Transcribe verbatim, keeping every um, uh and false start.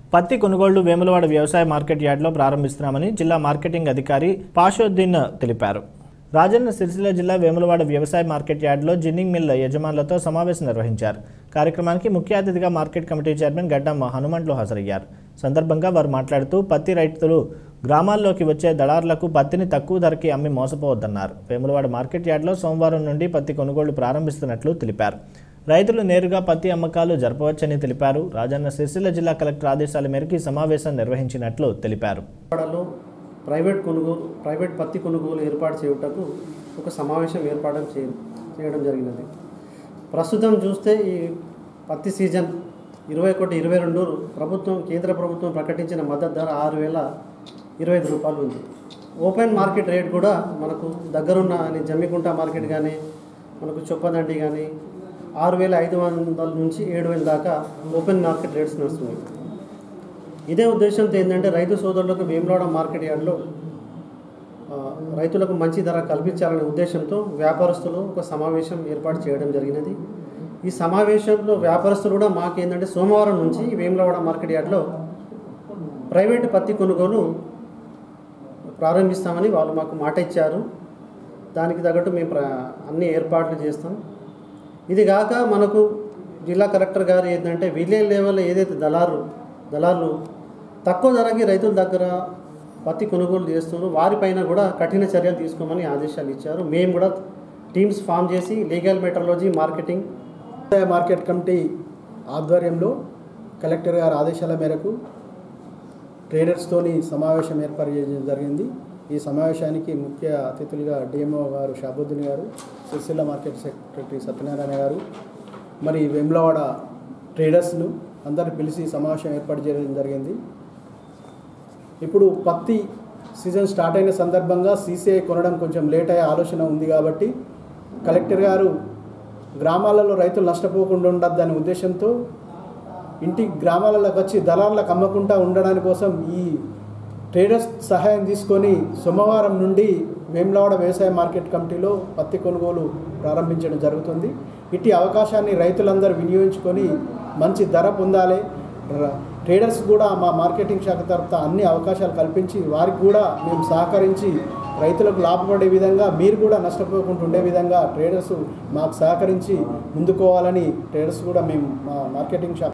పత్తి కొనుగోళ్లు వేములవాడ వ్యవసాయ మార్కెట్ యార్డ్లో ప్రారంభిస్తున్నామని జిల్లా మార్కెటింగ్ అధికారి పాషోద్దీన్ తెలిపారు. రాజన్న సిరిసిల్ల జిల్లా వేములవాడ వ్యవసాయ మార్కెట్ యార్డ్లో జిన్నింగ్ మిల్ యజమానులతో సమావేశం నిర్వహించారు. కార్యక్రమానికి ముఖ్య అతిథిగా మార్కెట్ కమిటీ చైర్మన్ గడ్డం హనుమంట్లు హాజరయ్యారు. సందర్భంగా వారు మాట్లాడుతూ పత్తి రైతులు గ్రామాల్లోకి వచ్చే దళారులకు పత్తిని తక్కువ ధరకి అమ్మి మోసపోవద్దన్నారు. వేములవాడ మార్కెట్ యార్డ్లో సోమవారం నుండి పత్తి కొనుగోళ్లు ప్రారంభిస్తున్నట్లు తెలిపారు. రైతులు నేరుగా పత్తి అమ్మకాలు జరపవచ్చని తెలిపారు. రాజన్న సిరిసిల్ల జిల్లా కలెక్టర్ ఆదేశాల మేరకు ఈ సమావేశం నిర్వహించినట్లు తెలిపారు. ప్రైవేట్ కొనుగోలు ప్రైవేట్ పత్తి కొనుగోలు ఏర్పాటు చేయుటకు ఒక సమావేశం ఏర్పాటు చేయడం జరిగినది. ప్రస్తుతం చూస్తే ఈ పత్తి సీజన్ ఇరవై ఒకటి ఇరవై రెండు ప్రభుత్వం కేంద్ర ప్రభుత్వం ప్రకటించిన మద్దతు ధర ఆరు వేల ఇరవై ఐదు రూపాయలు ఉంది. ఓపెన్ మార్కెట్ రేట్ కూడా మనకు దగ్గరున్న జమ్మికుంట మార్కెట్ కానీ మనకు చొప్పదండి కానీ ఆరు వేల ఐదు వందల నుంచి ఏడు వేల దాకా ఓపెన్ మార్కెట్ రేట్స్ నడుస్తున్నాయి. ఇదే ఉద్దేశంతో ఏంటంటే రైతు సోదరులకు వేములవాడ మార్కెట్ యార్డ్లో రైతులకు మంచి ధర కల్పించాలనే ఉద్దేశంతో వ్యాపారస్తులు ఒక సమావేశం ఏర్పాటు చేయడం జరిగినది. ఈ సమావేశంలో వ్యాపారస్తులు కూడా మాకేంటంటే సోమవారం నుంచి వేములవాడ మార్కెట్ యార్డ్లో ప్రైవేటు పత్తి కొనుగోలు ప్రారంభిస్తామని వాళ్ళు మాకు మాట ఇచ్చారు. దానికి తగ్గట్టు మేము అన్ని ఏర్పాట్లు చేస్తాం. ఇది కాక మనకు జిల్లా కలెక్టర్ గారు ఏంటంటే విలేజ్ లెవెల్లో ఏదైతే దళారు దళారులు తక్కువ ధరకి రైతుల దగ్గర పత్తి కొనుగోలు చేస్తున్నారో వారిపైన కూడా కఠిన చర్యలు తీసుకోమని ఆదేశాలు ఇచ్చారు. మేము కూడా టీమ్స్ ఫామ్ చేసి legal metrology marketing market committee ఆధ్వర్యంలో కలెక్టర్ గారి ఆదేశాల మేరకు ట్రేడర్స్తోని సమావేశం ఏర్పాటు చేయడం జరిగింది. ఈ సమావేశానికి ముఖ్య అతిథులుగా డిఎంఓ గారు షాబుద్దీన్ గారు, సిరిసిల్ల మార్కెట్ సెక్రటరీ సత్యనారాయణ గారు, మరి వేములవాడ ట్రేడర్స్ను అందరిని పిలిచి సమావేశం ఏర్పాటు చేయడం జరిగింది. ఇప్పుడు పత్తి సీజన్ స్టార్ట్ అయిన సందర్భంగా సీసీఐ కొనడం కొంచెం లేట్ అయ్యే ఆలోచన ఉంది కాబట్టి కలెక్టర్ గారు గ్రామాలలో రైతులు నష్టపోకుండా ఉండద్దనే ఉద్దేశంతో ఇంటి గ్రామాలలోకి వచ్చి దళారులకు అమ్మకుండా ఉండడానికి కోసం ఈ ట్రేడర్స్ సహాయం తీసుకొని సోమవారం నుండి వేములవాడ వ్యవసాయ మార్కెట్ కమిటీలో పత్తి కొనుగోలు ప్రారంభించడం జరుగుతుంది. ఇట్టి అవకాశాన్ని రైతులందరూ వినియోగించుకొని మంచి ధర పొందాలి. ట్రేడర్స్ కూడా మా మార్కెటింగ్ శాఖ తరఫున అన్ని అవకాశాలు కల్పించి వారికి కూడా మేము సహకరించి రైతులకు లాభపడే విధంగా మీరు కూడా నష్టపోకుండా ఉండే విధంగా ట్రేడర్స్ మాకు సహకరించి ముందుకోవాలని ట్రేడర్స్ కూడా మేము మా మార్కెటింగ్ శాఖ